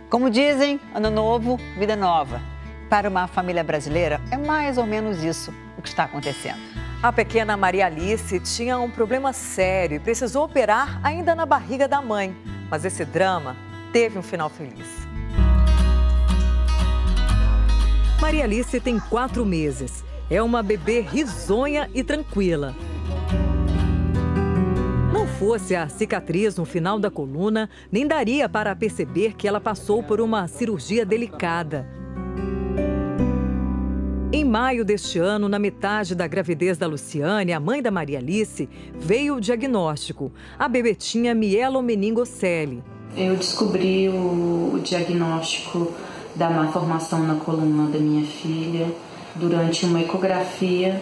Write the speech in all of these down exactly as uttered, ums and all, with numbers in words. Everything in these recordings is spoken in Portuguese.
Como dizem, ano novo, vida nova. Para uma família brasileira, é mais ou menos isso o que está acontecendo. A pequena Maria Alice tinha um problema sério e precisou operar ainda na barriga da mãe. Mas esse drama teve um final feliz. Maria Alice tem quatro meses. É uma bebê risonha e tranquila. Não fosse a cicatriz no final da coluna, nem daria para perceber que ela passou por uma cirurgia delicada. Em maio deste ano, na metade da gravidez da Luciane, a mãe da Maria Alice, veio o diagnóstico. A bebê tinha mielomeningocele. Eu descobri o, o diagnóstico da malformação na coluna da minha filha durante uma ecografia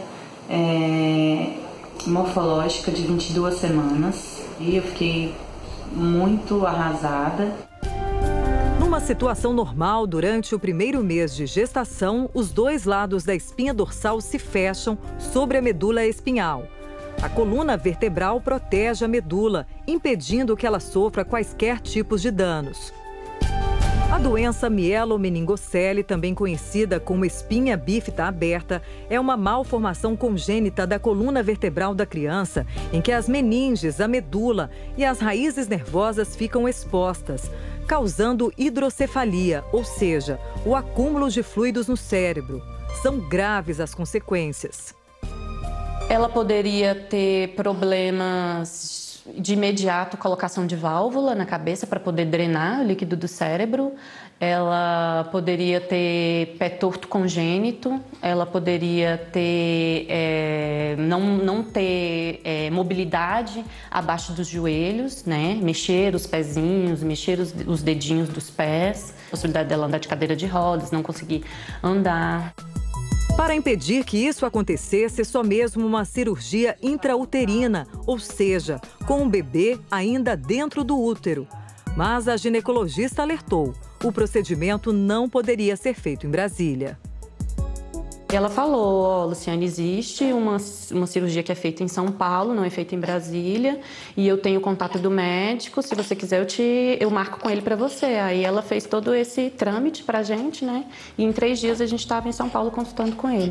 é, morfológica de vinte e duas semanas. E eu fiquei muito arrasada. Numa situação normal, durante o primeiro mês de gestação, os dois lados da espinha dorsal se fecham sobre a medula espinhal. A coluna vertebral protege a medula, impedindo que ela sofra quaisquer tipos de danos. A doença mielomeningocele, também conhecida como espinha bífida aberta, é uma malformação congênita da coluna vertebral da criança, em que as meninges, a medula e as raízes nervosas ficam expostas, causando hidrocefalia, ou seja, o acúmulo de fluidos no cérebro. São graves as consequências. Ela poderia ter problemas de imediato, colocação de válvula na cabeça para poder drenar o líquido do cérebro. Ela poderia ter pé torto congênito, ela poderia ter, é, não, não ter é, mobilidade abaixo dos joelhos, né? Mexer os pezinhos, mexer os, os dedinhos dos pés, possibilidade dela andar de cadeira de rodas, não conseguir andar. Para impedir que isso acontecesse, só mesmo uma cirurgia intrauterina, ou seja, com o bebê ainda dentro do útero. Mas a ginecologista alertou, o procedimento não poderia ser feito em Brasília. Ela falou, ó, Luciane, existe uma, uma cirurgia que é feita em São Paulo, não é feita em Brasília, e eu tenho o contato do médico, se você quiser eu, te, eu marco com ele para você. Aí ela fez todo esse trâmite pra gente, né? E em três dias a gente estava em São Paulo consultando com ele.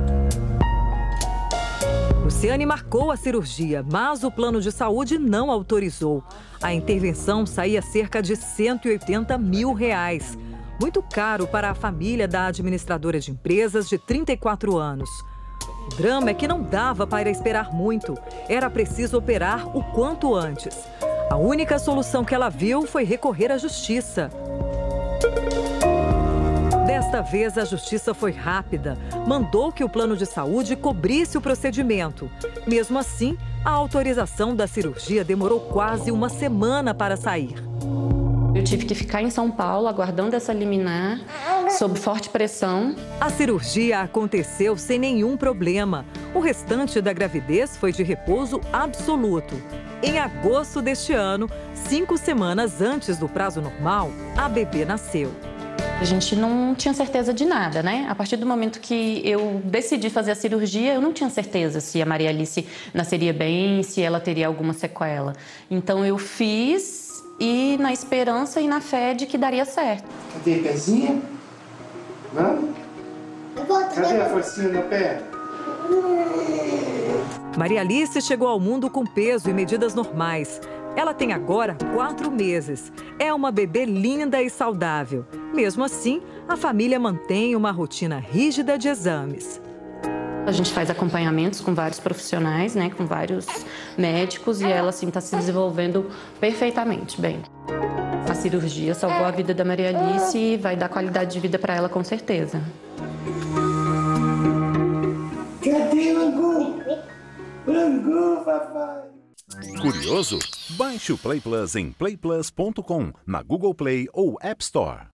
Luciane marcou a cirurgia, mas o plano de saúde não autorizou. A intervenção saía cerca de cento e oitenta mil reais. Muito caro para a família da administradora de empresas de trinta e quatro anos. O drama é que não dava para esperar muito. Era preciso operar o quanto antes. A única solução que ela viu foi recorrer à justiça. Desta vez, a justiça foi rápida. Mandou que o plano de saúde cobrisse o procedimento. Mesmo assim, a autorização da cirurgia demorou quase uma semana para sair. Eu tive que ficar em São Paulo aguardando essa liminar, sob forte pressão. A cirurgia aconteceu sem nenhum problema. O restante da gravidez foi de repouso absoluto. Em agosto deste ano, cinco semanas antes do prazo normal, a bebê nasceu. A gente não tinha certeza de nada, né? A partir do momento que eu decidi fazer a cirurgia, eu não tinha certeza se a Maria Alice nasceria bem, se ela teria alguma sequela. Então eu fiz... E na esperança e na fé de que daria certo. Cadê a pezinha? Vamos? Cadê a forcinha no pé? Maria Alice chegou ao mundo com peso e medidas normais. Ela tem agora quatro meses. É uma bebê linda e saudável. Mesmo assim, a família mantém uma rotina rígida de exames. A gente faz acompanhamentos com vários profissionais, né, com vários médicos, e ela assim está se desenvolvendo perfeitamente bem. A cirurgia salvou a vida da Maria Alice e vai dar qualidade de vida para ela com certeza. Cadê o angu? Angu, papai! Curioso? Baixe o Play Plus em play plus ponto com, na Google Play ou App Store.